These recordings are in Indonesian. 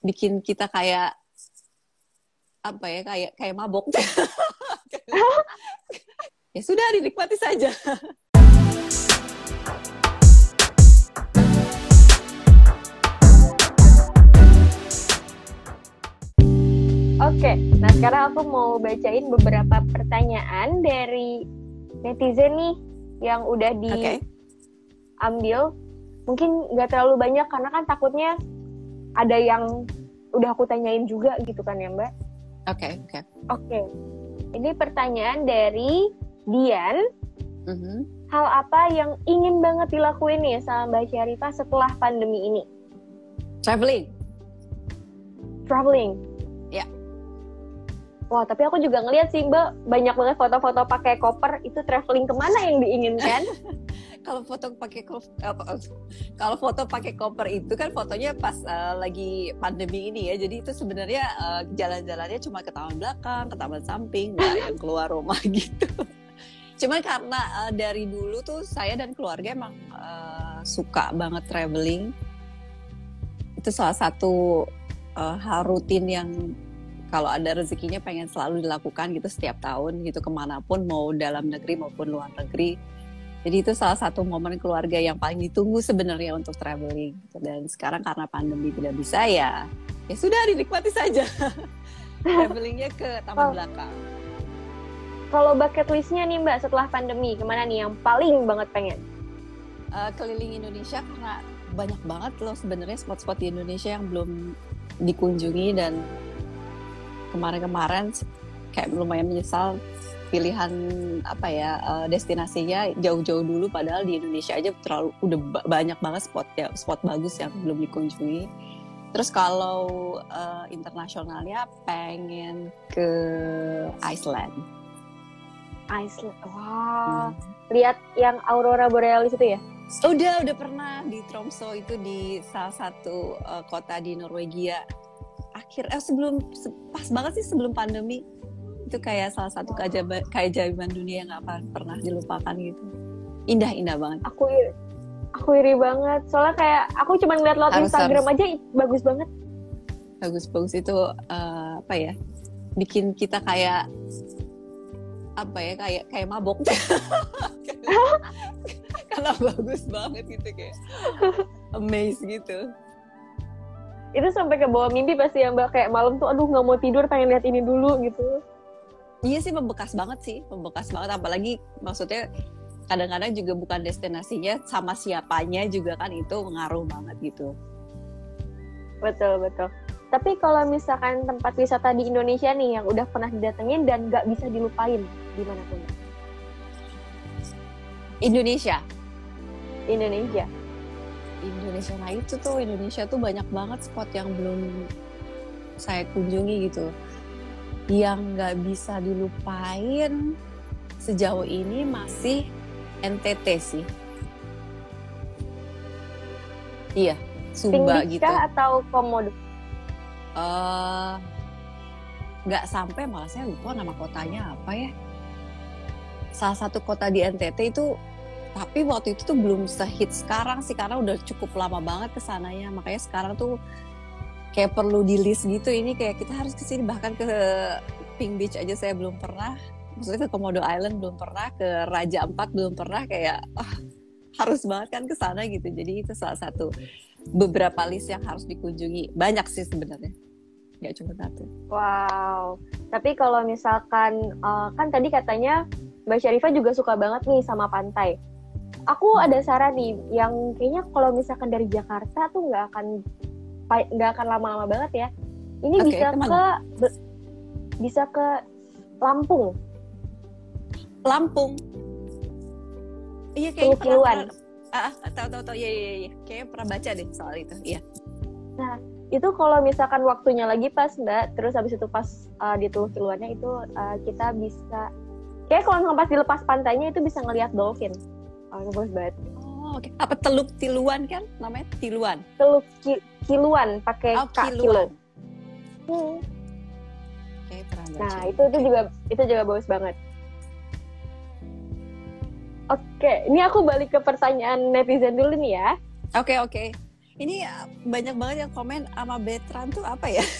bikin kita kayak apa ya, kayak mabok. Ya sudah, dinikmati saja. Oke, nah sekarang aku mau bacain beberapa pertanyaan dari netizen nih yang udah diambil. Mungkin nggak terlalu banyak karena kan takutnya ada yang udah aku tanyain juga gitu kan ya Mbak. Oke. Ini pertanyaan dari Dian. Hal apa yang ingin banget dilakuin nih sama Mbak Syarifah setelah pandemi ini? Traveling. Ya. Wah, tapi aku juga ngeliat sih Mbak, banyak banget foto-foto pakai koper. Itu traveling kemana yang diinginkan? Kalau foto pakai koper itu kan fotonya pas lagi pandemi ini ya. Jadi itu sebenarnya jalan-jalannya cuma ke taman belakang, ke taman samping, nggak yang keluar rumah gitu. Cuman karena dari dulu tuh saya dan keluarga emang suka banget traveling. Itu salah satu hal rutin yang kalau ada rezekinya pengen selalu dilakukan gitu setiap tahun gitu, kemanapun, mau dalam negeri maupun luar negeri. Jadi itu salah satu momen keluarga yang paling ditunggu sebenarnya untuk traveling. Dan sekarang karena pandemi tidak bisa ya sudah, dinikmati saja. Travelingnya ke taman belakang. Kalau bucket listnya nih Mbak setelah pandemi, kemana nih yang paling banget pengen? Keliling Indonesia, karena banyak banget loh sebenarnya spot-spot di Indonesia yang belum dikunjungi, dan kemarin kayak lumayan menyesal pilihan destinasinya jauh-jauh dulu, padahal di Indonesia aja udah banyak banget spot bagus yang belum dikunjungi. Terus kalau internasionalnya pengen ke Iceland. Wah, lihat yang aurora borealis itu ya? Udah pernah di Tromsø, itu di salah satu kota di Norwegia. Pas banget sih sebelum pandemi. Itu kayak salah satu keajaiban dunia yang gak pernah dilupakan gitu. Indah banget. Aku iri banget. Soalnya kayak aku cuma ngeliat lewat Instagram aja bagus banget. Bagus itu bikin kita kayak kayak mabok. Karena bagus banget gitu, kayak amazed gitu. Itu sampai ke bawah mimpi pasti ya Mbak, kayak malam tuh aduh nggak mau tidur, pengen lihat ini dulu gitu. Iya sih, membekas banget, apalagi maksudnya kadang-kadang juga bukan destinasinya, sama siapanya juga kan itu ngaruh banget gitu. Betul. Tapi kalau misalkan tempat wisata di Indonesia nih yang udah pernah didatengin dan nggak bisa dilupain, di mana tuh? Indonesia. Nah itu tuh, Indonesia tuh banyak banget spot yang belum saya kunjungi gitu. Yang nggak bisa dilupain sejauh ini masih NTT sih. Iya, Sumba Tinggi gitu. Atau Komodo? Nggak sampai, malah saya lupa nama kotanya apa ya. Salah satu kota di NTT itu, tapi waktu itu tuh belum sehit sekarang sih, karena udah cukup lama banget kesananya. Makanya sekarang tuh kayak perlu di list gitu, ini kayak kita harus kesini. Bahkan ke Pink Beach aja saya belum pernah, maksudnya ke Komodo Island belum pernah, ke Raja Ampat belum pernah, kayak harus banget kan kesana gitu. Jadi itu salah satu beberapa list yang harus dikunjungi. Banyak sih sebenarnya, nggak cuma satu. Wow, tapi kalau misalkan kan tadi katanya Mbak Syarifah juga suka banget nih sama pantai. Aku ada saran nih, yang kayaknya kalau misalkan dari Jakarta tuh nggak akan lama-lama banget ya. Ini bisa ke Lampung. Iya, kayaknya Kiluan. Tahu. Iya. Kayaknya pernah baca deh soal itu. Iya. Nah, itu kalau misalkan waktunya lagi pas Mbak, terus habis itu pas di Teluk Kiluannya itu kita bisa, kayak kalau pas dilepas pantainya itu bisa ngelihat dolphin. Bagus banget. Oke. Apa Teluk Tiluan kan namanya? Tiluan. Teluk Kiluan pakai kilo. Oke, pernah baca. Nah, itu juga bagus banget. Oke, ini aku balik ke pertanyaan netizen dulu nih ya. Oke. Ini banyak banget yang komen sama Betran tuh apa ya?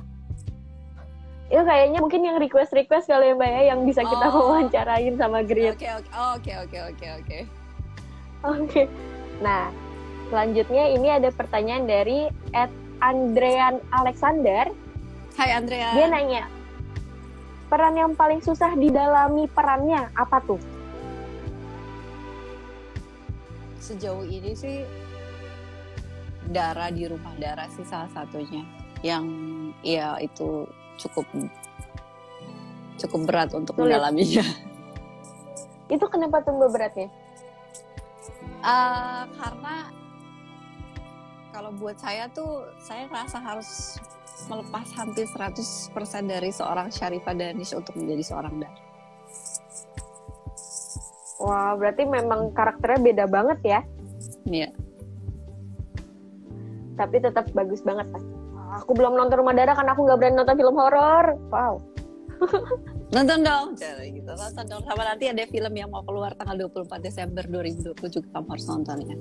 Itu kayaknya mungkin yang request kali ya Mbak ya, yang bisa kita wawancarain sama Grit. Oke. Oke. Nah, selanjutnya ini ada pertanyaan dari @Andrean Alexander. Hai Andrea. Dia nanya, peran yang paling susah didalami perannya apa tuh? Sejauh ini sih Dara di Rumah Dara sih salah satunya yang ya itu cukup berat untuk mendalaminya. Itu kenapa tuh beratnya? Karena kalau buat saya tuh saya ngerasa harus melepas hampir 100% dari seorang Sharifah Danish untuk menjadi seorang Dara. Wah, berarti memang karakternya beda banget ya? Iya. Tapi tetap bagus banget pasti. Aku belum nonton Rumah Dara karena aku nggak berani nonton film horor. Wow. Nonton dong, gitu. Nonton dong. Sama nanti ada film yang mau keluar tanggal 24 Desember 2020 juga kamu harus nonton ya.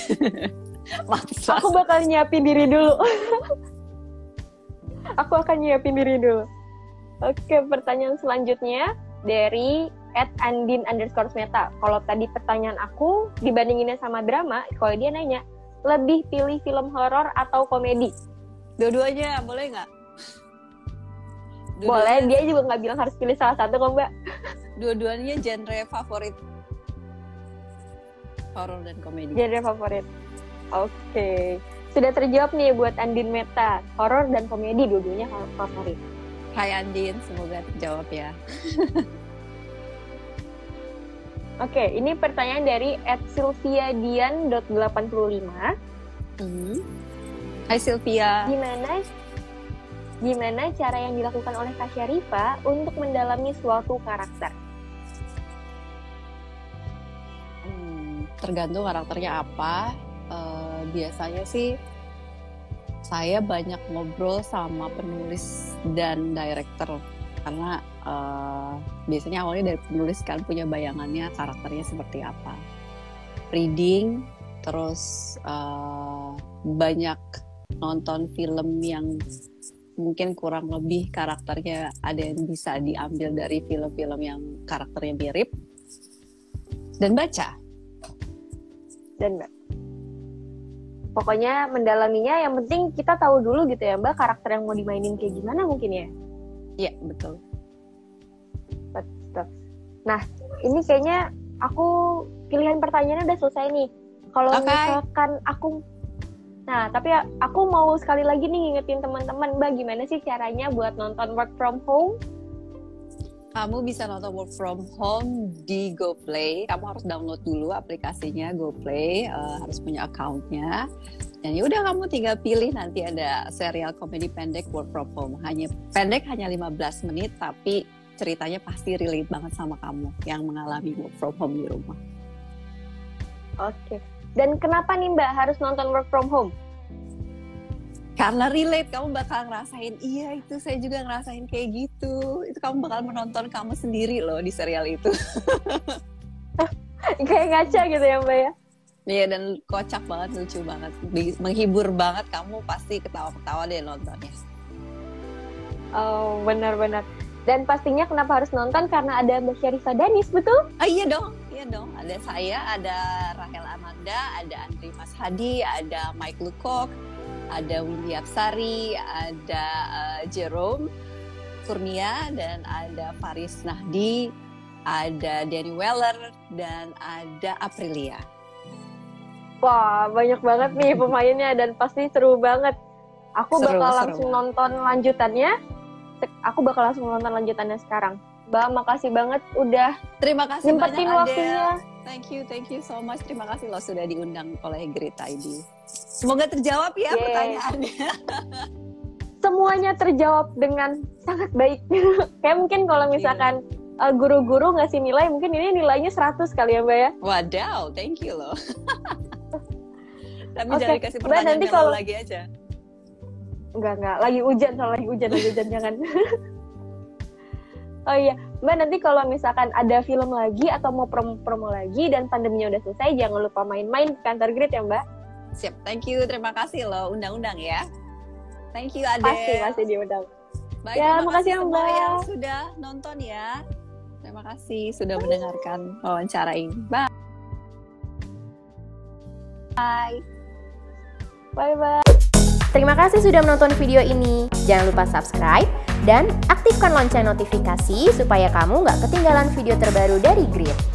Aku bakal nyiapin diri dulu. Aku akan nyiapin diri dulu. Oke, pertanyaan selanjutnya dari @andin_smeta. Kalau tadi pertanyaan aku dibandinginnya sama drama, kalau dia nanya, lebih pilih film horor atau komedi? Dua-duanya, boleh nggak? Boleh, dia juga nggak bilang harus pilih salah satu kok Mbak. Dua-duanya genre favorit. Horor dan komedi. Genre favorit. Oke. Sudah terjawab nih buat Andin Meta. Horor dan komedi dua-duanya favorit. Hai Andin, semoga terjawab ya. Oke, ini pertanyaan dari @sylviadian.85. Hai Sylvia. Gimana cara yang dilakukan oleh Kak Sharifah untuk mendalami suatu karakter? Tergantung karakternya apa. Biasanya sih saya banyak ngobrol sama penulis dan director karena biasanya awalnya dari penulis kan punya bayangannya karakternya seperti apa. Reading, terus banyak nonton film yang mungkin kurang lebih karakternya ada yang bisa diambil dari film-film yang karakternya mirip, dan baca. Pokoknya mendalaminya yang penting kita tahu dulu gitu ya Mbak, karakter yang mau dimainin kayak gimana mungkin ya? Iya, betul. Nah, ini kayaknya aku pilihan pertanyaannya udah selesai nih. Kalau misalkan tapi aku mau sekali lagi nih ngingetin teman-teman, Mbak, gimana sih caranya buat nonton work from home? Kamu bisa nonton work from home di GoPlay. Kamu harus download dulu aplikasinya GoPlay, harus punya account-nya. Dan yaudah kamu tinggal pilih, nanti ada serial komedi pendek work from home. Hanya 15 menit, tapi ceritanya pasti relate banget sama kamu yang mengalami work from home di rumah. Oke. Dan kenapa nih Mbak harus nonton work from home? Karena relate, kamu bakal ngerasain, iya itu saya juga ngerasain kayak gitu. Itu kamu bakal menonton kamu sendiri loh di serial itu. Kayak ngaca gitu ya Mbak ya? Iya, dan kocak banget, lucu banget, menghibur banget, kamu pasti ketawa-ketawa deh nontonnya. Oh, benar-benar. Dan pastinya kenapa harus nonton? Karena ada Mbak Sharifah Danish, betul? Iya dong. Ada saya, ada Rahel Amanda, ada Andri Mas Hadi, ada Mike Lukok, ada Windy Apsari, ada Jerome Kurnia, dan ada Faris Nahdi, ada Danny Weller, dan ada Aprilia. Wah, banyak banget nih pemainnya dan pasti seru banget. Aku bakal langsung nonton lanjutannya. Sekarang. Mbak, makasih banget udah nyempetin waktunya. Thank you so much. Terima kasih loh sudah diundang oleh Grit ID. Semoga terjawab ya pertanyaannya. Semuanya terjawab dengan sangat baik. Kayak mungkin kalau misalkan guru-guru ngasih nilai, mungkin ini nilainya 100 kali ya Mbak ya. Wadaw, thank you loh. Tapi jangan dikasih pertanyaan nanti kalau lagi aja. Enggak, lagi hujan jangan. Oh iya, Mbak, nanti kalau misalkan ada film lagi atau mau promo lagi dan pandeminya udah selesai, jangan lupa main-main ke kantor Grit ya Mbak. Siap. Thank you. Terima kasih loh undang-undang ya. Thank you Ade. Pasti diundang. Baik, Ya, terima makasih kasih semua Mbak. yang sudah nonton ya. Terima kasih sudah mendengarkan wawancara ini. Bye. Bye. Bye-bye. Terima kasih sudah menonton video ini. Jangan lupa subscribe dan aktifkan lonceng notifikasi supaya kamu nggak ketinggalan video terbaru dari Grit.